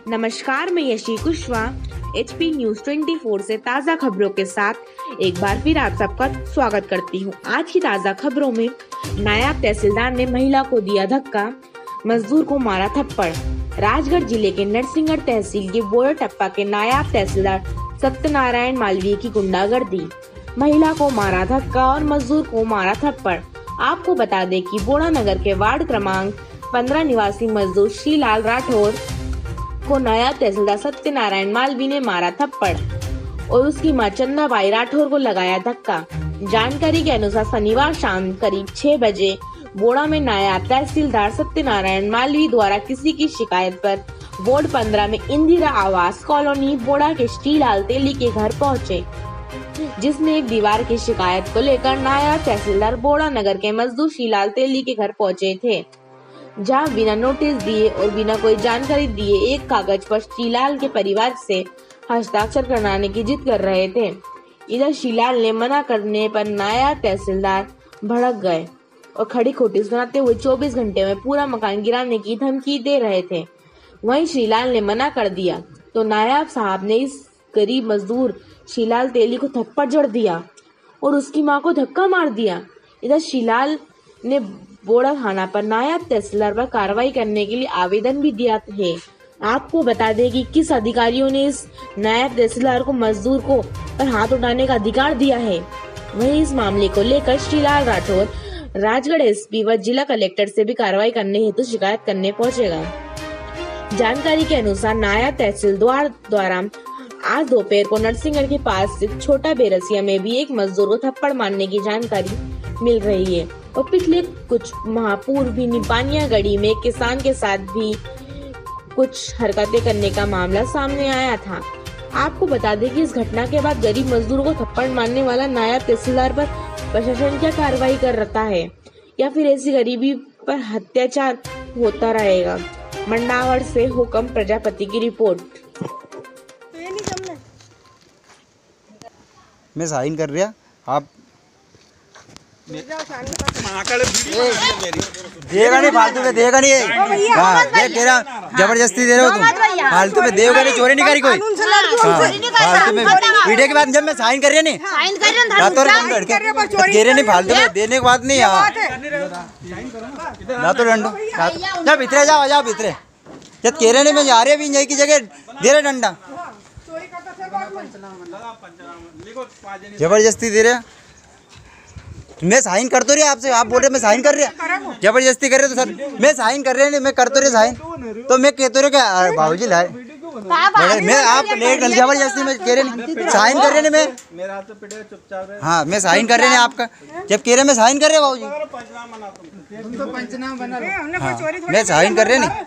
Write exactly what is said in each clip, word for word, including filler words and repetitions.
नमस्कार, मैं Yeshi Kushwaha HP news चौबीस से ताज़ा खबरों के साथ एक बार फिर आप सबका स्वागत करती हूं। आज की ताज़ा खबरों में नायब तहसीलदार ने महिला को दिया धक्का, मजदूर को मारा थप्पड़। राजगढ़ जिले के नरसिंहगढ़ तहसील के बोड़ा टप्पा के नायब तहसीलदार सत्यनारायण मालवीय की गुंडागर्दी, महिला को मारा धक्का और मजदूर को मारा थप्पड़। आपको बता दें कि बोड़ा नगर के वार्ड क्रमांक पंद्रह निवासी मजदूर श्रीलाल राठौर को नायब तहसीलदार सत्यनारायण मालवीय ने मारा थप्पड़ और उसकी मां चंदाबाई राठौर को लगाया धक्का। जानकारी के अनुसार शनिवार शाम करीब छह बजे बोड़ा में नायब तहसीलदार सत्यनारायण मालवीय द्वारा किसी की शिकायत पर वार्ड पंद्रह में इंदिरा आवास कॉलोनी बोड़ा के श्रीलाल तेली के घर पहुंचे, जिसमें एक दीवार की शिकायत को लेकर नायब तहसीलदार बोड़ा नगर के मजदूर श्रीलाल तेली के घर पहुंचे थे, जहां बिना नोटिस दिए और बिना कोई जानकारी दिए एक कागज पर श्रीलाल के परिवार से हस्ताक्षर कराने की जिद कर रहे थे। इधर श्रीलाल ने मना करने पर नायब तहसीलदार भड़क गए और खड़ी खोटी सुनाते हुए चौबीस घंटे में पूरा मकान गिराने की धमकी दे रहे थे। वहीं श्रीलाल ने मना कर दिया तो नायब साहब ने इस गरीब मजदूर श्रीलाल तेली को थप्पड़ जड़ दिया और उसकी मां को धक्का मार दिया। इधर श्रीलाल ने बोड़ा थाना पर नायब तहसीलदार पर कार्रवाई करने के लिए आवेदन भी दिया है। आपको बता दें कि किस अधिकारियों ने इस नायब तहसीलदार को मजदूर को पर हाथ उठाने का अधिकार दिया है। वहीं इस मामले को लेकर श्रीलाल राठौर राजगढ़ एसपी व जिला कलेक्टर से भी कार्रवाई करने हेतु तो शिकायत करने पहुंचेगा। जानकारी के अनुसार नायब तहसीलदार द्वारा आज दोपहर को नरसिंहगढ़ के पास स्थित छोटा बेरसिया में भी एक मजदूर को थप्पड़ मारने की जानकारी मिल रही है और पिछले कुछ माह पूर्व भी निपानिया गढ़ी में किसान के साथ भी कुछ हरकतें करने का मामला सामने आया था। आपको बता दें कि इस घटना के बाद गरीब मजदूरों को थप्पड़ मारने वाला नायब तहसीलदार पर प्रशासन क्या कार्रवाई कर रहा है या फिर ऐसी गरीबी पर अत्याचार होता रहेगा। मंडावर से हुकम प्रजापति की रिपोर्ट। मैं साइन कर रहा आप देगा नहीं फालतू में, देगा नहीं तेरा जबरदस्ती दे रहे हो तुम, फालतू में देगा नहीं, चोरी नहीं करी कोई फालतू में। वीडियो के बाद जब मैं साइन कर रहे नहीं दे रहे नहीं, फालतू में देने की बात नहीं है ना। तो डंडो जब भीतरे जाओ जाओ भीतरे जब कह रहे नहीं मैं जा रहे भी यही की जगह दे रहे डंडा, जबरदस्ती दे रहे। मैं साइन कर तो रही आपसे, आप बोल रहे मैं साइन कर रहा, जबरदस्ती कर रहे तो सर मैं साइन कर रहे नहीं, मैं कर तो रहे साइन तो मैं कहते रहे क्या बाबूजी लाए मैं आप जबरदस्ती में कह रहे नहीं साइन कर रहे नहीं मैं मेरा तो पिटे चुपचाप। हाँ मैं साइन कर रहे नहीं आपका, जब कह रहे मैं साइन कर रहे बाबूजी, मैं साइन कर रहे नहीं।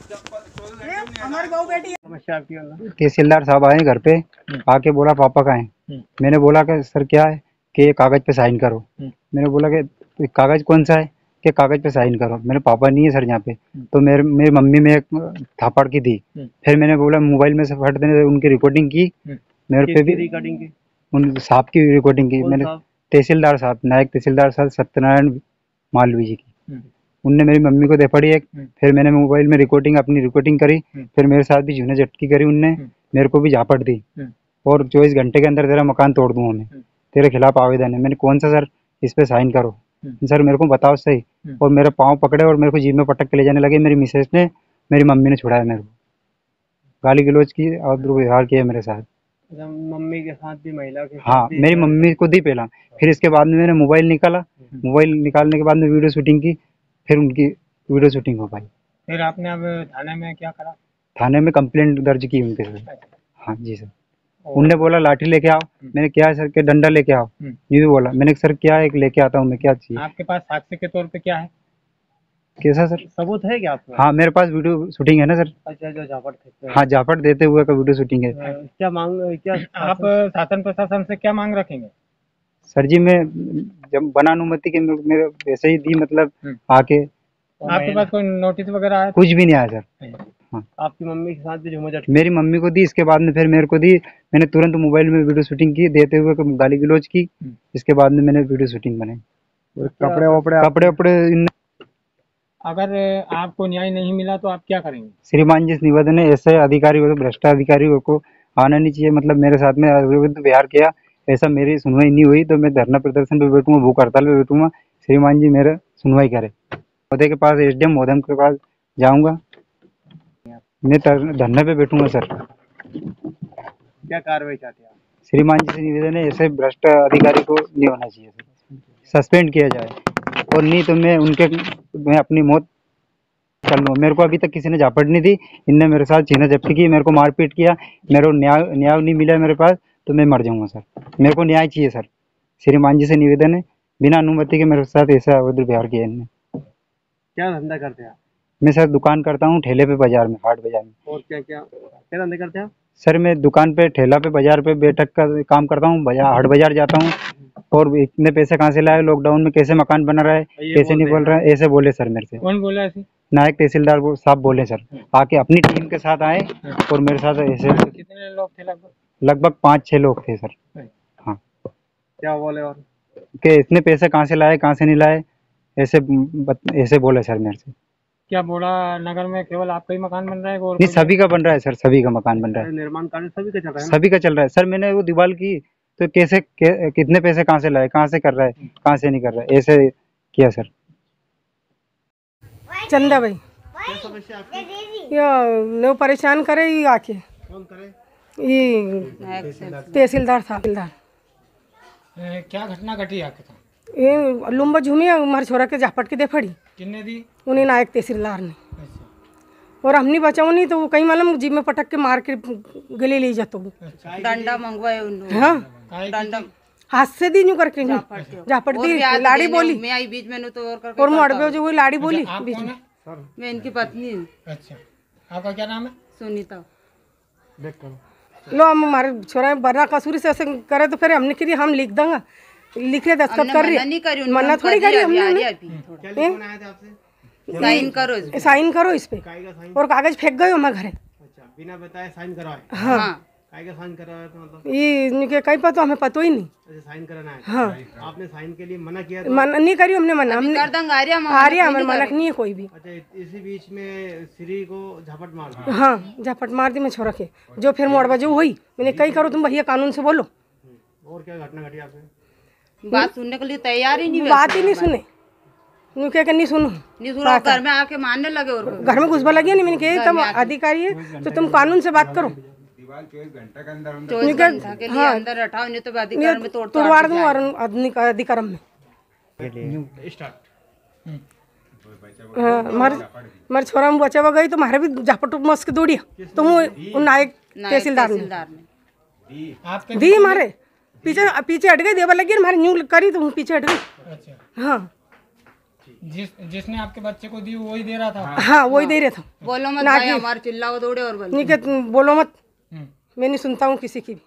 तहसीलदार साहब आए घर पे, आके बोला पापा का है। मैंने बोला कि सर क्या है कि कागज पे साइन करो। मैंने बोला कि कागज कौन सा है कि कागज पे साइन करो। मेरे पापा नहीं है सर यहाँ पे, तो मेरे मेरी मम्मी में एक थापड़ की दी। फिर मैंने बोला मोबाइल में से फट देने, उनकी रिकॉर्डिंग की, मेरे पे भी रिकॉर्डिंग की, उन साहब की रिकॉर्डिंग की मैंने। तहसीलदार साहब, नायब तहसीलदार साहब सत्यनारायण मालवीय जी की, उनने मेरी मम्मी को दे पड़ी एक। फिर मैंने मोबाइल में रिकॉर्डिंग अपनी रिकॉर्डिंग करी, फिर मेरे साथ भी झूने झटकी करी उनने, मेरे को भी झापट दी और चौबीस घंटे के अंदर तेरा मकान तोड़ दूंगा मैं, तेरे खिलाफ आवेदन है। मैंने कौन सा सर इस पे साइन करो सर, मेरे को बताओ सही। और मेरा पाँव पकड़े और मेरे को जीभ में पटक के ले जाने लगे। मेरी मिसेज ने, मेरी मम्मी ने छुड़ाया मेरे को, गाली गलौज की और दुर्व्यवहार किया मेरे साथ। मम्मी के साथ भी, महिला के साथ हाँ, मेरी मम्मी को दी पहला, फिर इसके बाद में मैंने मोबाइल निकाला, मोबाइल निकालने के बाद में वीडियो शूटिंग की, फिर उनकी वीडियो शूटिंग हो पाई। फिर आपने अब थाने में क्या करा? थाने में कंप्लेंट दर्ज की उनके सर। हाँ जी सर। उनने बोला लाठी लेके आओ, मैंने क्या है सर के डंडा लेके आओ, ये भी बोला। मैंने सर क्या है लेके आता हूँ मैं, क्या चाहिए आपके पास साक्ष्य के तौर पे क्या है, कैसा सर सबूत है क्या आपको? हाँ मेरे पास वीडियो शूटिंग है ना सर। अच्छा, जो झापट देते हैं। हाँ, झापट देते हुए का वीडियो शूटिंग है। क्या मांग, क्या आप शासन प्रशासन से क्या मांग रखेंगे? सर जी मैं जब बना अनुमति के मेरे वैसे ही दी, मतलब आके। आपके पास कोई नोटिस वगैरह आया? कुछ भी नहीं आया सर। हाँ। आपकी मम्मी के साथ भी झूमझट? मेरी मम्मी को दी, इसके बाद में फिर मेरे को दी। मैंने तुरंत मोबाइल में वीडियो शूटिंग की, देते हुए गाली गलौज की। इसके बाद में मैंने वीडियो शूटिंग बनाई, कपड़े वपड़े कपड़े वपड़े अगर आपको न्याय नहीं मिला तो आप क्या करेंगे? श्रीमान जी से निवेदन है, ऐसे अधिकारियों को, भ्रष्ट अधिकारियों को आना नहीं चाहिए। मतलब मेरे साथ में अविरुद्ध व्यवहार किया, ऐसा मेरी सुनवाई नहीं हुई तो मैं धरना प्रदर्शन पे बैठूंगा, भूख हड़ताल पे बैठूंगा। श्रीमान जी मेरा सुनवाई करे। महोदय के पास, एसडीएम महोदय के पास जाऊंगा, मैं धरने पे बैठूंगा सर। क्या कार्रवाई चाहते हैं आप? श्रीमान जी से निवेदन है, ऐसे भ्रष्ट अधिकारी को नहीं होना चाहिए सर, सस्पेंड किया जाए, और नहीं तो मैं उनके मैं अपनी मौत कर लूँ। मेरे को अभी तक किसी ने झापट नहीं दी, इनने मेरे साथ छीना झपटी की, मेरे को मारपीट किया, मेरे को न्याय न्याय नहीं मिला मेरे पास, तो मैं मर जाऊंगा सर। मेरे को न्याय चाहिए सर। श्रीमान जी से निवेदन है, बिना अनुमति के मेरे साथ ऐसा अवैध व्यवहार किया इनने। क्या धंधा करते हैं आप? मैं सर दुकान करता हूँ ठेले पे, बाजार में, हाट बाजार में। और क्या क्या क्या धंधे करते हैं आप? सर मैं दुकान पे, ठेला पे, बाजार पे बैठक का काम करता हूँ, बाजार हाट बाजार जाता हूँ। और इतने पैसे कहाँ से लाए, लॉकडाउन में कैसे मकान बना रहा है, कैसे नहीं बोल रहा है, ऐसे बोले सर मेरे से। कौन बोला ऐसे? नायक तहसीलदार वो साहब बोले सर, आके अपनी टीम के साथ आए और मेरे साथ ऐसे। कितने लोग थे लगभग? लगभग पाँच छह लोग थे सर। हाँ। क्या बोले और? कि इतने पैसे कहाँ से लाए, कहाँ से नहीं लाए, ऐसे बत- ऐसे बोले सर मेरे से। क्या बोला नगर में केवल आपका ही मकान बन रहा है? और नहीं, सभी का बन रहा है सर, सभी का मकान बन रहा है। निर्माण कार्य सभी का चल रहा है? सभी का चल रहा है सर। मैंने वो दीवार की तो कैसे के, कितने पैसे कहाँ से लाए, कहाँ से कर रहा है, कहाँ से नहीं कर रहा है, ऐसे किया सर। चंदा भाई ये लो परेशान करे, ये आके कौन करे? ये तहसीलदार था। तहसीलदार क्या घटना घटी आपके साथ? ये लुम्बा झूमी हमारे छोरा के झापट के दे फड़ी, किन्ने दी? उन्हें नायक तहसीलदार ने। और हमने बचाओ नहीं तो वो कहीं मालूम जीप में पटक के मार के गले ले जाते वो। डंडा मंगवाए उन्होंने। हाँ, डंडा हाथ से दी न्यू करके झापट दी, लाड़ी बोली मैं आई बीच में नु तो और करके और मड़बे जो वो लाड़ी बोली बीच में। मैं इनकी पत्नी हूँ। अच्छा, आपका क्या नाम है? सुनीता। लो हम हमारे छोरा बना कसूरी से ऐसे करे तो फिर हमने करी, हम लिख देंगे, लिख रहे दस्तखत कर रही, मना थोड़ी करी हमने। साइन करो इस पे। साइन करो इस पे, और कागज फेंक गए हमारे घरे। अच्छा, बिना बताए साइन करवाए? हाँ, काय का साइन करवाया तो मतलब? ये इनके कहीं पता हमें पता ही नहीं। अच्छा, साइन कराना है। हाँ, आपने साइन के लिए मना किया? मना नहीं करी हमने, मना हमने कर देंगे आर्या आ रही है, हमारे मनक नहीं है कोई भी। अच्छा, इसी बीच में श्री को झपट मार दी? हाँ, झपट मार दी मैं छोरा के, जो फिर मोड़बा जो हुई, मैंने कहीं करो तुम भैया कानून से बोलो। और क्या घटना घटी आपने? बात सुनने के लिए तैयार ही नहीं हुए। बात ही नहीं सुने, न्यू क्या नहीं सुनो, नहीं सुना, घर में आके मारने लगे। और घर में घुसबा लगी नहीं, मैंने कहा तुम अधिकारी है तो तुम कानून से बात करो। चौबीस घंटा के लिए अंदर रठाओ, नहीं तो अधिकार में तोड़ तोड़वा दूँ और अधिकारम में। हाँ, हमारे हमारे छोरा में बचा गई तो हमारे भी झापट मस्क दौड़िया तो वो नायक तहसीलदार ने दी, हमारे पीछे पीछे हट गई, देवा लगी हमारी न्यू करी तो पीछे हट गई। अच्छा, हाँ, जिस जिसने आपके बच्चे को दी वही दे रहा था? हाँ वही दे रहे था। बोलो मत भाई, हमारे चिल्लाओ दौड़े और बोलो नहीं, बोलो मत, मैं नहीं सुनता हूँ किसी की भी।